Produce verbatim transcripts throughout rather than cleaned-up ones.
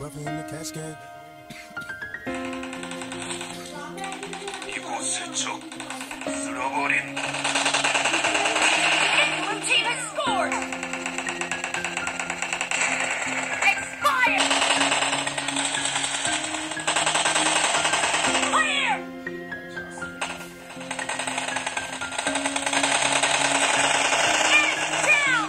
brother in the cash game. 이곳을 쳐 쓸어버린. Blue team has scored! Expired! Clear! And down!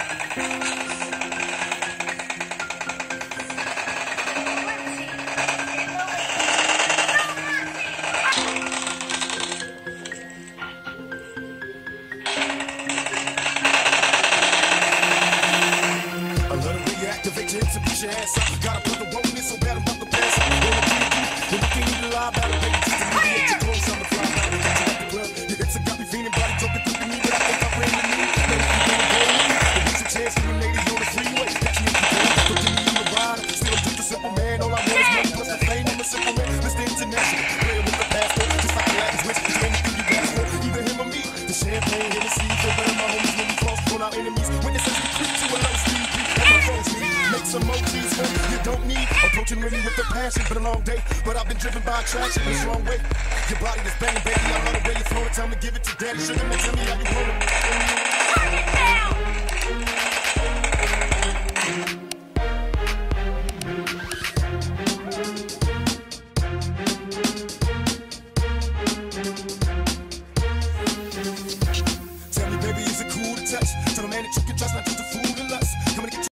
Push your ass up. Gotta put the roll in so bad I'm about to pass out. When I get you, when you can't even lie about it, baby, just to alleviate your clothes on the fly. Now we got you at the club. Your hips have got me feeling, body talking through me, but I think I'm ready to move. Baby, you can't go with me. There's a chance for you ladies on the freeway. Got you in the door, but give me in the ride. Still just a simple man. All I want is money plus the fame. I'm a simple man. Mister International, player with the passport, just like a Latin switch. Is anything you ask for? Either him or me. The champagne, Hennessy, so better my homies when we cross, pull our enemies. Witnesses we creep to a low speed. That's my folks need. Make some emojis for you don't need. Approaching really with the passion, been a long day, but I've been driven by attraction in a strong way. Your body is banging, baby. I love the way you flow. Tell me, give it to daddy. Sugar, man, tell me how you roll it. Target down!